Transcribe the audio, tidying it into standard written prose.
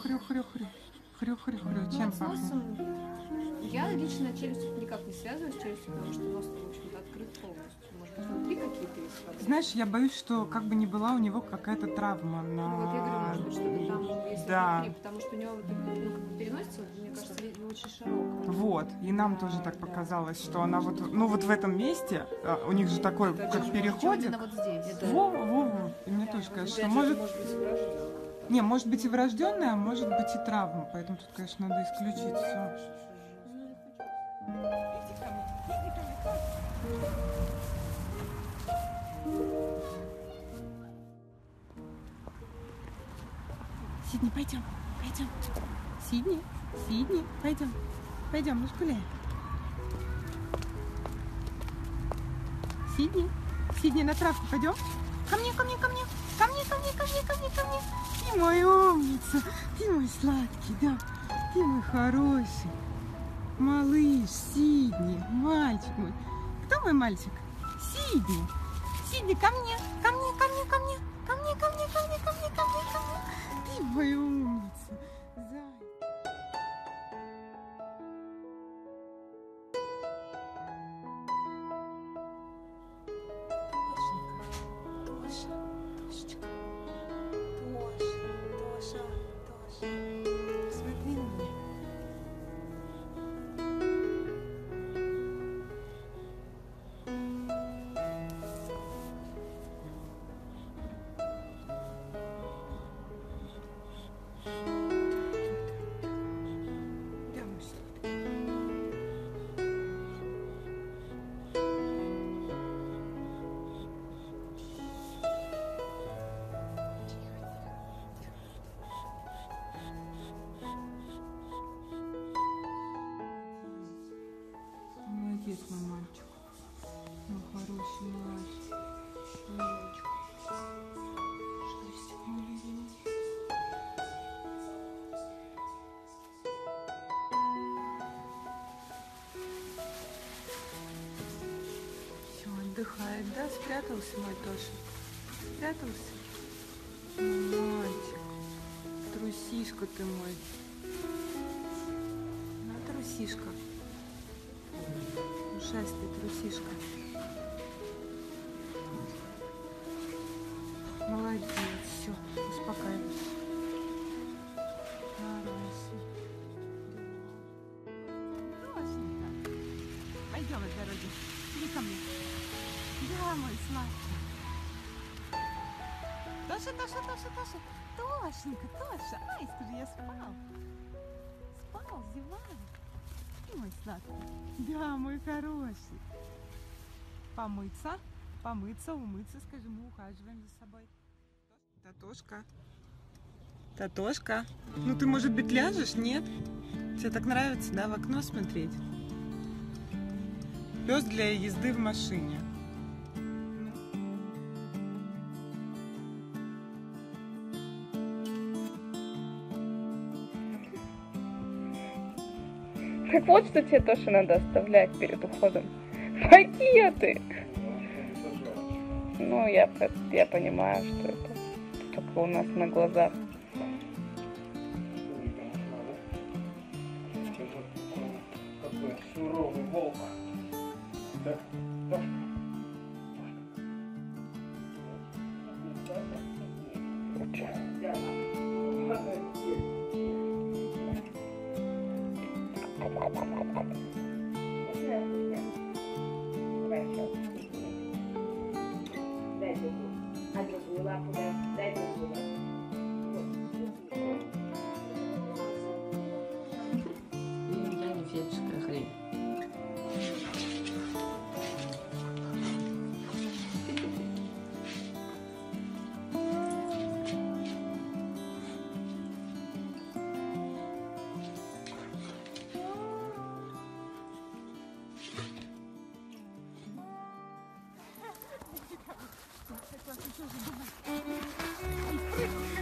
Хрю-хрю-хрю-хрю. Хрю-хрю-хрю. Чем пахнет? Я лично челюсть никак не связываю с челюстью, потому что нос, в общем-то, открыт полностью. Может быть, внутри какие-то есть? Знаешь, я боюсь, что как бы не была у него какая-то травма на... Ну, вот я говорю, может быть, что-то там есть да. внутри, потому что у него вот, ну, как бы переносится, мне кажется, очень широкая. Вот, и нам тоже так показалось, что она вот, ну вот в этом месте, у них же такой, это как переходик. Вот здесь. Во. И мне тоже кажется, что может быть врожденная. Не, может быть и врожденная, а может быть и травма, поэтому тут, конечно, надо исключить все. Сидни, пойдем. Сидни, пойдем, мы ж гуляем. Сидни, на травку пойдем. Ко мне. Ты мой умница, ты мой сладкий, да, ты мой хороший. Малыш, Сидни, мальчик мой. Кто мой мальчик? Сидни, ко мне. Ты мой умница. Тошечка. Тоша. Смотри на меня. Молодец, мой мальчик. Мой хороший мальчик. Умничка. Что молодец. Все, отдыхает, да? Спрятался мой Тоша? Спрятался? Мальчик. Трусишка ты мой. На, трусишка. Ушастый трусишка. Молодец, все, успокаивайся. Хороший. Тошенька. Пойдем от дороги. Иди ко мне. Да, мой сладкий. Тоша. Тошенька. Ай, скажи, я спал. Зевал. Ты мой сладкий. Да, мой хороший. Помыться, умыться, скажи, мы ухаживаем за собой. Татошка. Ну ты, может быть, ляжешь, нет? Тебе так нравится, да, в окно смотреть? Пес для езды в машине. Так вот, что тебе тоже надо оставлять перед уходом. Пакеты! Ну, я понимаю, что это только у нас на глазах. Какой суровый волк. Да? Дай другую. А другую лапу дай другую лапу. Я не фетская хрень. Ай,